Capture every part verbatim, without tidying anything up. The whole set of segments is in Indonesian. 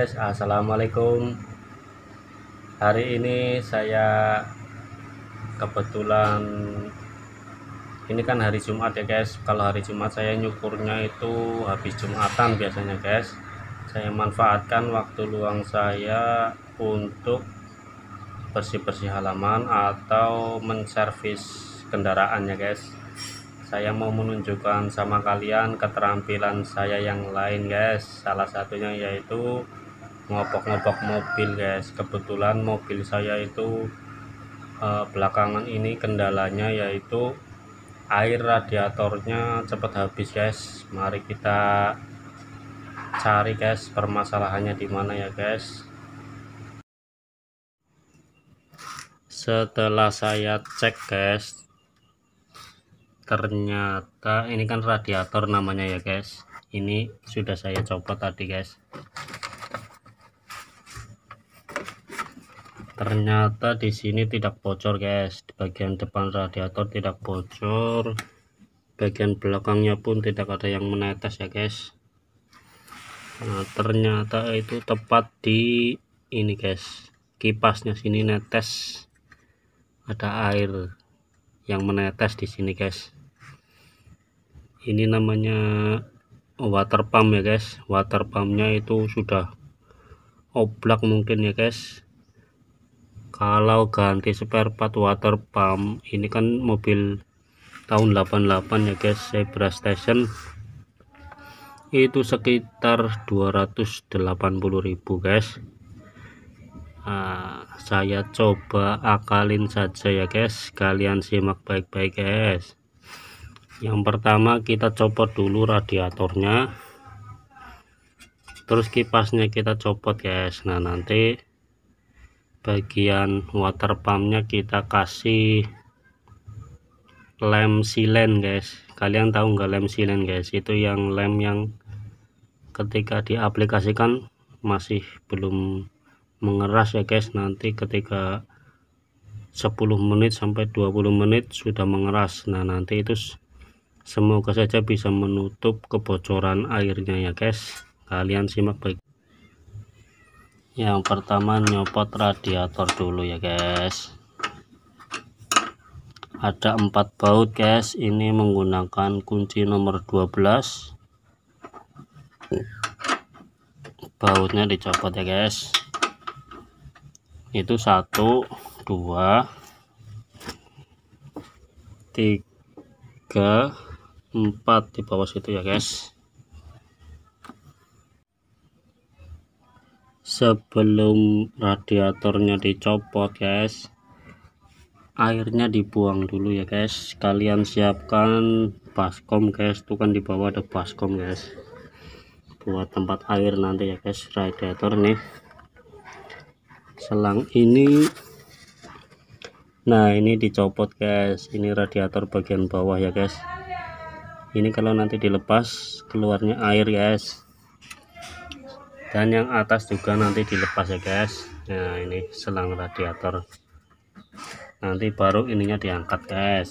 guys, assalamualaikum. Hari ini saya kebetulan ini kan hari Jumat ya guys. Kalau hari Jumat saya nyukurnya itu habis Jumatan biasanya guys. Saya manfaatkan waktu luang saya untuk bersih-bersih halaman atau menservis kendaraan ya guys. Saya mau menunjukkan sama kalian keterampilan saya yang lain guys. Salah satunya yaitu ngopok-ngopok mobil guys. Kebetulan mobil saya itu eh, belakangan ini kendalanya yaitu air radiatornya cepat habis guys. Mari kita cari guys permasalahannya di mana ya guys. Setelah saya cek guys, ternyata ini kan radiator namanya ya guys. Ini sudah saya copot tadi guys. Ternyata di sini tidak bocor guys. Di bagian depan radiator tidak bocor, bagian belakangnya pun tidak ada yang menetes ya guys. Nah, ternyata itu tepat di ini guys, kipasnya sini netes, ada air yang menetes di sini guys. Ini namanya water pump ya guys. Water pumpnya itu sudah oblak mungkin ya guys. Kalau ganti spare part water pump, ini kan mobil tahun delapan puluh delapan ya guys, Zebra Station, itu sekitar dua ratus delapan puluh ribu guys. Nah, saya coba akalin saja ya guys, kalian simak baik-baik guys. Yang pertama kita copot dulu radiatornya, terus kipasnya kita copot guys. Nah, nanti bagian water pumpnya kita kasih lem silen guys. Kalian tahu nggak lem silen guys? Itu yang lem yang ketika diaplikasikan masih belum mengeras ya guys. Nanti ketika sepuluh menit sampai dua puluh menit sudah mengeras. Nah, nanti itu semoga saja bisa menutup kebocoran airnya ya guys. Kalian simak baik. Yang pertama nyopot radiator dulu ya guys. Ada empat baut guys. Ini menggunakan kunci nomor dua belas. Bautnya dicopot ya guys. Itu satu, dua, tiga, empat di bawah situ ya guys. Sebelum radiatornya dicopot guys, airnya dibuang dulu ya guys. Kalian siapkan baskom guys, itu kan di bawah ada baskom guys, buat tempat air nanti ya guys. Radiator nih, selang ini, nah ini dicopot guys. Ini radiator bagian bawah ya guys. Ini kalau nanti dilepas keluarnya air guys, dan yang atas juga nanti dilepas ya guys. Nah, ini selang radiator, nanti baru ininya diangkat guys.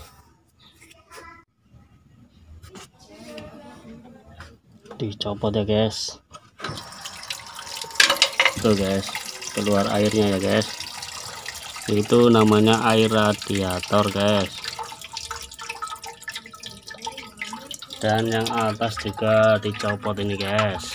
Dicopot ya guys. Tuh guys, keluar airnya ya guys. Itu namanya air radiator guys. Dan yang atas juga dicopot ini guys.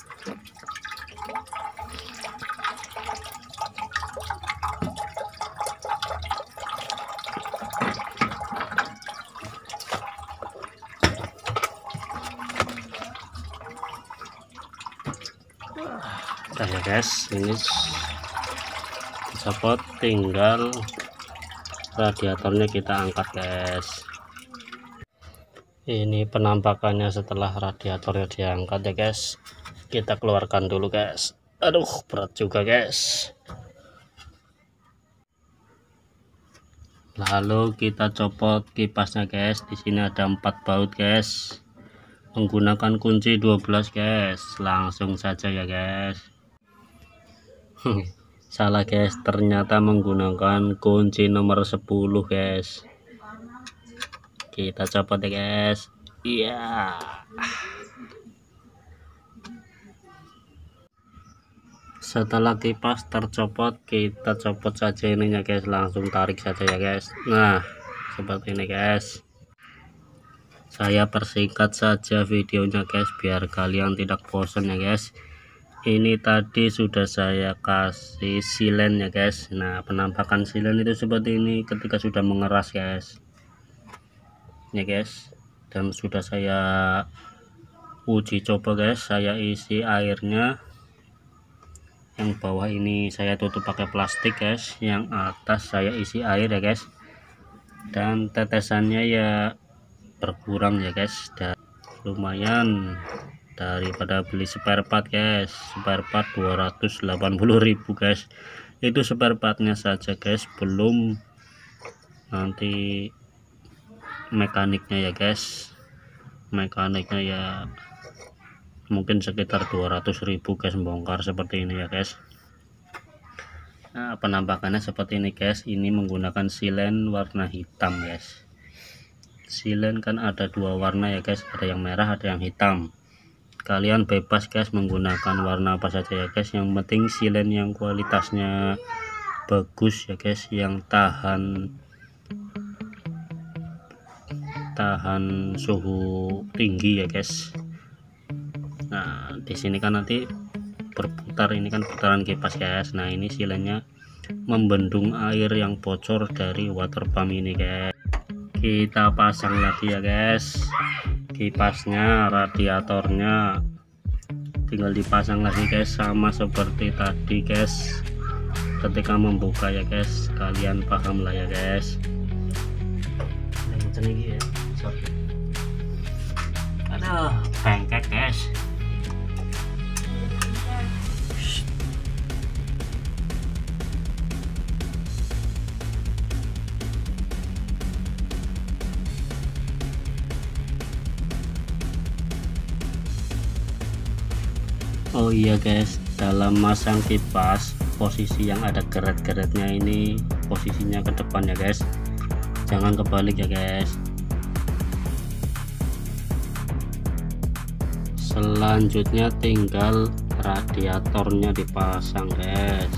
Nah ya guys, ini dicopot, tinggal radiatornya kita angkat guys. Ini penampakannya setelah radiatornya diangkat ya guys. Kita keluarkan dulu guys. Aduh, berat juga guys. Lalu kita copot kipasnya guys. Di sini ada empat baut guys, menggunakan kunci dua belas guys. Langsung saja ya guys. Salah guys, ternyata menggunakan kunci nomor sepuluh guys. Kita copot ya guys. Iya, Setelah kipas tercopot, kita copot saja ininya guys, langsung tarik saja ya guys. Nah seperti ini guys, saya persingkat saja videonya guys biar kalian tidak bosan ya guys. Ini tadi sudah saya kasih silen ya guys. Nah penampakan silen itu seperti ini ketika sudah mengeras guys ya guys, dan sudah saya uji coba guys. Saya isi airnya, yang bawah ini saya tutup pakai plastik guys, yang atas saya isi air ya guys, dan tetesannya ya berkurang ya guys, dan lumayan daripada beli spare part guys. Spare part dua ratus delapan puluh ribu guys, itu spare partnya saja guys, belum nanti mekaniknya ya guys. Mekaniknya ya mungkin sekitar dua ratus ribu guys, bongkar seperti ini ya guys. Nah penampakannya seperti ini guys. Ini menggunakan silen warna hitam guys. Silen kan ada dua warna ya guys, ada yang merah ada yang hitam. Kalian bebas guys menggunakan warna apa saja ya guys, yang penting silen yang kualitasnya bagus ya guys, yang tahan tahan suhu tinggi ya guys. Nah di sini kan nanti berputar, ini kan putaran kipas guys. Nah ini silennya membendung air yang bocor dari water pump ini guys. Kita pasang lagi ya guys, kipasnya, radiatornya tinggal dipasang lagi guys, sama seperti tadi guys ketika membuka ya guys. Kalian paham lah ya guys. Aduh bengkek guys. Oh iya guys, dalam masang kipas posisi yang ada geret-geretnya ini posisinya ke depan ya guys, jangan kebalik ya guys. Selanjutnya tinggal radiatornya dipasang guys.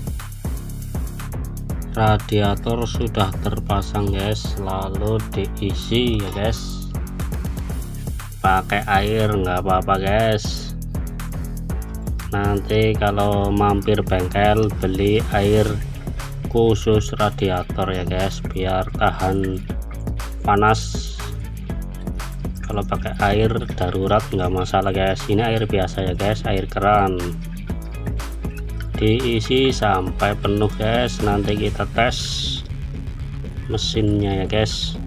Radiator sudah terpasang guys, lalu diisi ya guys pakai air, nggak apa-apa guys. Nanti kalau mampir bengkel beli air khusus radiator ya guys, biar tahan panas. Kalau pakai air darurat nggak masalah guys. Ini air biasa ya guys, air keran. Diisi sampai penuh guys, nanti kita tes mesinnya ya guys,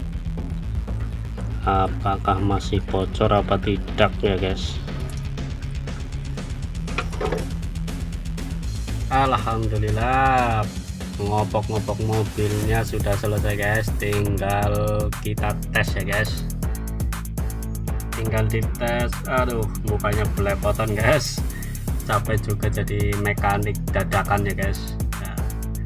apakah masih bocor apa tidak ya guys. Alhamdulillah ngopok-ngopok mobilnya sudah selesai guys, tinggal kita tes ya guys. Tinggal dites. Aduh mukanya belepotan guys, capek juga jadi mekanik dadakan ya guys. Nah,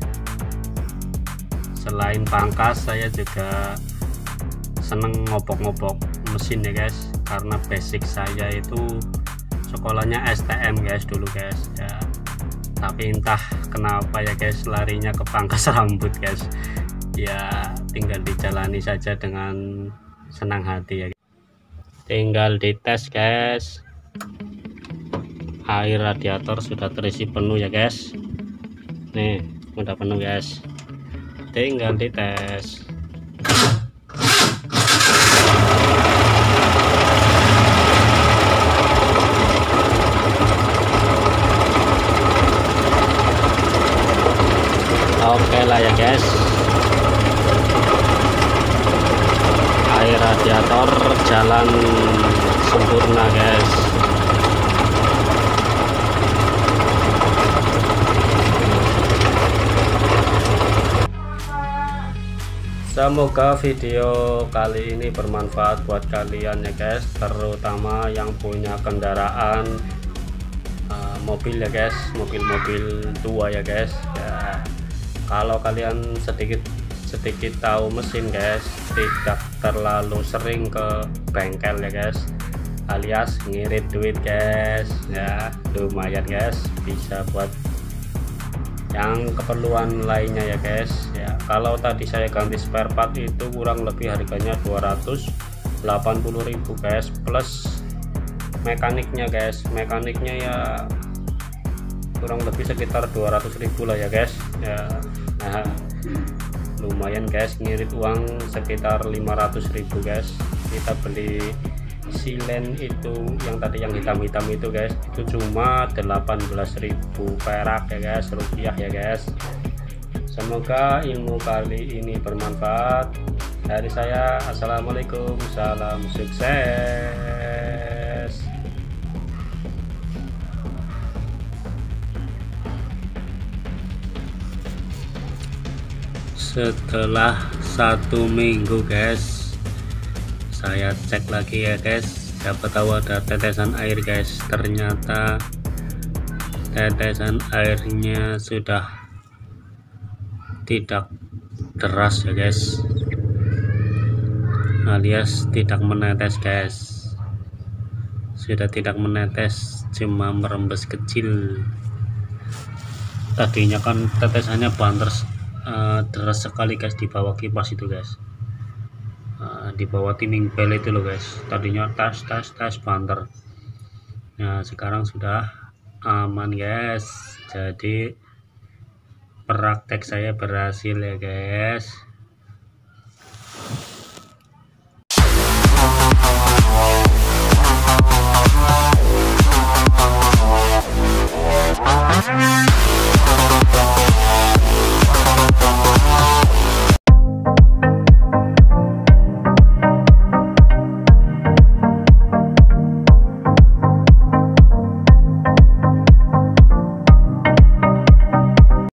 selain pangkas saya juga seneng ngopok-ngopok mesin ya guys, karena basic saya itu sekolahnya S T M guys dulu guys ya. Tapi entah kenapa ya guys, larinya ke pangkas rambut guys. Ya tinggal dijalani saja dengan senang hati ya guys. Tinggal dites guys. Air radiator sudah terisi penuh ya guys. Nih udah penuh guys, tinggal dites. Oke lah ya guys, air radiator jalan sempurna guys. Semoga video kali ini bermanfaat buat kalian ya guys, terutama yang punya kendaraan uh, mobil ya guys, mobil-mobil tua ya guys ya. Kalau kalian sedikit sedikit tahu mesin guys, tidak terlalu sering ke bengkel ya guys, alias ngirit duit guys ya, lumayan guys, bisa buat yang keperluan lainnya ya guys ya. Kalau tadi saya ganti spare part itu kurang lebih harganya dua ratus delapan puluh ribu guys, plus mekaniknya guys. Mekaniknya ya kurang lebih sekitar dua ratus ribu lah ya guys ya. Nah, lumayan guys, ngirit uang sekitar lima ratus ribu guys. Kita beli silen itu yang tadi yang hitam-hitam itu guys, itu cuma delapan belas ribu perak ya guys, rupiah ya guys. Semoga ilmu kali ini bermanfaat. Dari saya, assalamualaikum, salam sukses. Setelah satu minggu guys, saya cek lagi ya guys, dapat tahu ada tetesan air guys. Ternyata tetesan airnya sudah tidak deras ya guys, alias tidak menetes guys. Sudah tidak menetes, cuma merembes kecil. Tadinya kan tetesannya banter uh, deras sekali guys di bawah kipas itu guys, uh, di bawah timing bel itu loh guys. Tadinya tas tas tas banter. Nah sekarang sudah aman guys. Jadi praktek saya berhasil ya guys.